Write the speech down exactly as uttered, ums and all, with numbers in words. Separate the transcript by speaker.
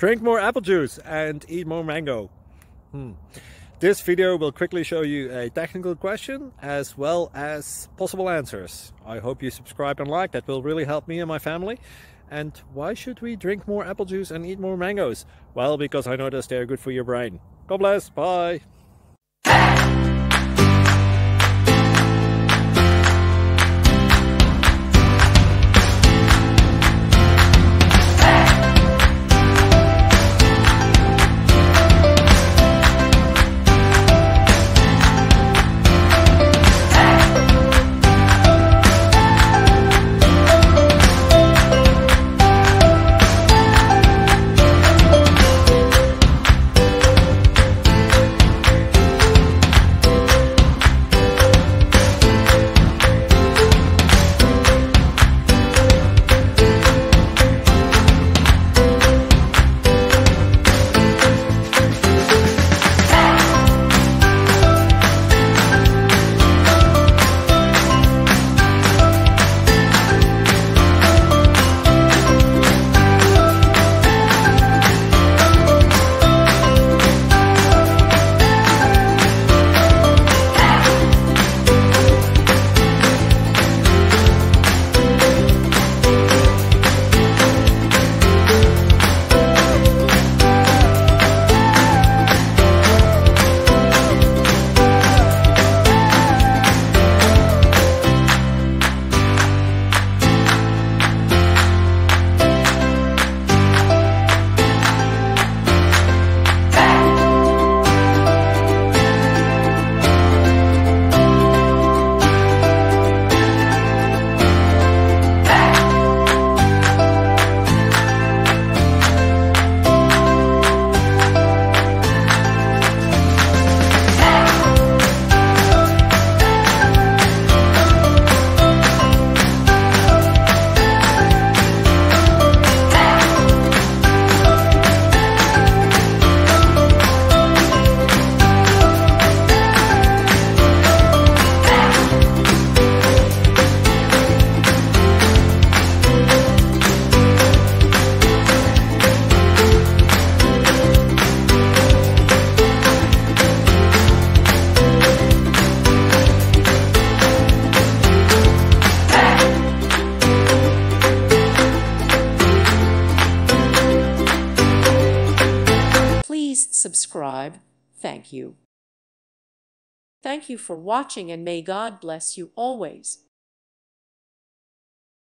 Speaker 1: Drink more apple juice and eat more mango. Hmm. This video will quickly show you a technical question as well as possible answers. I hope you subscribe and like, that will really help me and my family. And why should we drink more apple juice and eat more mangoes? Well, because I noticed they're good for your brain. God bless, bye!
Speaker 2: Please subscribe. Thank you. Thank you for watching, and may God bless you always.